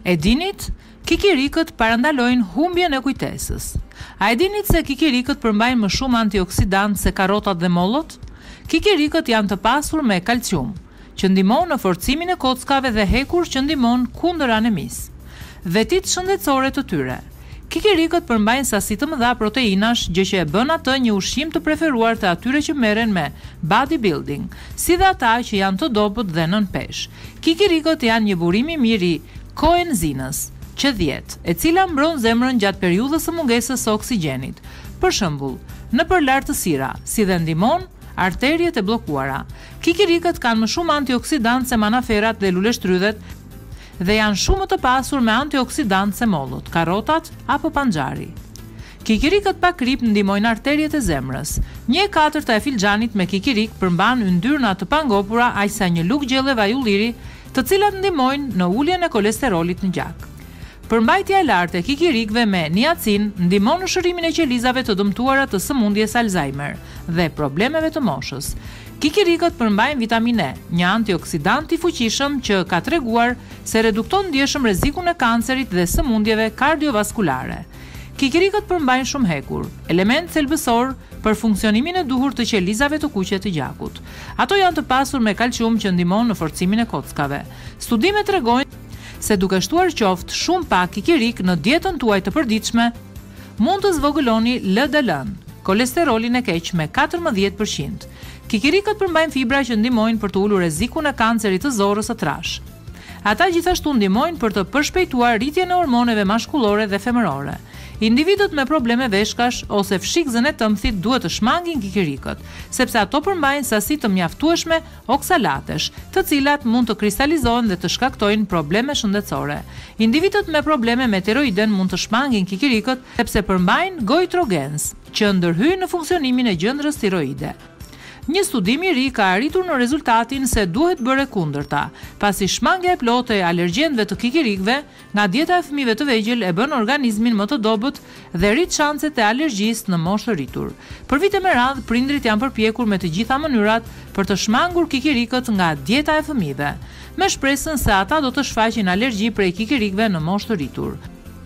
E dinit, kikirikët parandalojnë humbjen e kujtesës. A e dinit se kikirikët përmbajnë më shumë antioksidantë se karrotat dhe mollot? Kikirikët janë të pasur me kalcium, që ndihmon në forcimin e kockave dhe hekur që ndihmon kundër anemisë. Vetit shëndetësore të tyre. Kikirikët përmbajnë sasi të mëdha proteinash, gjë që e bën atë një ushqim të preferuar të atyre që merren me bodybuilding, si dhe ata që janë të dobët dhe nën peshë. Kikirikët janë një burim i mirë i koenzinës Q10, e cila mbron zemrën gjatë periudhës së mungesës së oksigjenit. Për shembull, në lartësira, si dhe ndihmon arteriet e bllokuara. Kikirikët kanë më shumë antioksidantë se manaferat dhe luleshtrydhet dhe janë shumë të pasur me antioksidantë se mollot, karrotat apo panxari. Kikirikët pa krip ndihmojnë arteriet e zemrës. 1/4 e filxhanit me kikirik përmban yndyrna të pangopura aq sa një lugë gjelle vajulliri, të cilat ndihmojnë në uljen e kolesterolit në gjak. Përmbajtja e lartë e kikirikëve me niacin ndihmon në shërimin e qelizave të dëmtuara të sëmundjes Alzheimer dhe problemeve të moshës. Kikirikët përmbajnë vitaminë E, një antioksidant i fuqishëm që ka treguar se redukton ndjeshëm rrezikun e kancerit dhe sëmundjeve kardiovaskulare. Kikirikët përmbajnë shumë hekur, element thelbësor për funksionimin e duhur të qelizave të kuqe të gjakut. Ato janë të pasur me kalcium që ndihmon në forcimin e kockave. Studimet tregojnë se duke shtuar qoftë shumë pak kikirik në dietën tuaj të përditshme, mund të zvogëloni LDL-n, kolesterolin e keq me 14%. Kikirikët përmbajnë fibra që ndihmojnë për të ulur rrezikun e kancerit të zorrës së trash. Ata gjithashtu ndihmojnë për të përshpejtuar rritjen e hormoneve mashkullore dhe femërore. Individët me probleme veshkash ose fshikëzën e tëmthit duhet të shmangin kikirikët, sepse ato përmbajnë sasi të mjaftueshme oksalatesh, të cilat mund të kristalizohen dhe të shkaktojnë probleme shëndetësore. Individët me probleme me tiroiden mund të shmangin kikirikët sepse përmbajnë goitrogens, që ndërhyjnë në funksionimin e gjendrës tiroide. Një studim i ri ka arritur në rezultatin se duhet bërë kundërta, pasi shmangja e plotë e alergjenëve të kikirikëve nga dieta e fëmijëve të vegjël e bën organizmin më të dobët dhe rrit shanset e alergjisë në moshë të rritur. Për vite me radhë, prindrit janë përpjekur me të gjitha mënyrat për të shmangur kikirikët nga dieta e fëmijëve, me shpresën se ata do të shfaqin alergji prej kikirikëve në moshë të rritur.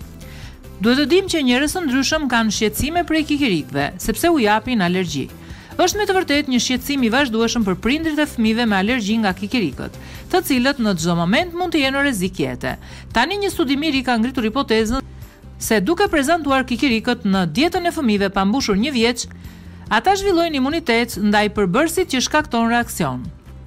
Duhet të dimë që njerëz të ndryshëm kanë shqetësime prej kikirikëve, sepse u japin alergji. Është me të vërtet një shqetësim i vazhdueshëm për prindrit e fëmijëve me alergji nga kikirikët, të cilët në çdo moment mund të jenë në rrezik jete. Tani një studim i ri ka ngritur hipotezën se duke prezantuar kikirikët në dietën e fëmijëve pa mbushur 1 vjeç, ata zhvillojnë imunitet ndaj përbërësit që shkakton reaksion.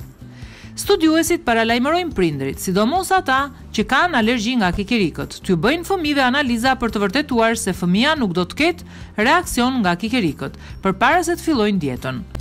Studiuesit paralajmërojnë prindrit, sidomos ata që kanë alergji nga kikirikët, t'ju bëjnë fëmijëve analiza për të vërtetuar se fëmia nuk do të ketë reaksion nga kikirikët, përpara se të fillojnë dietën.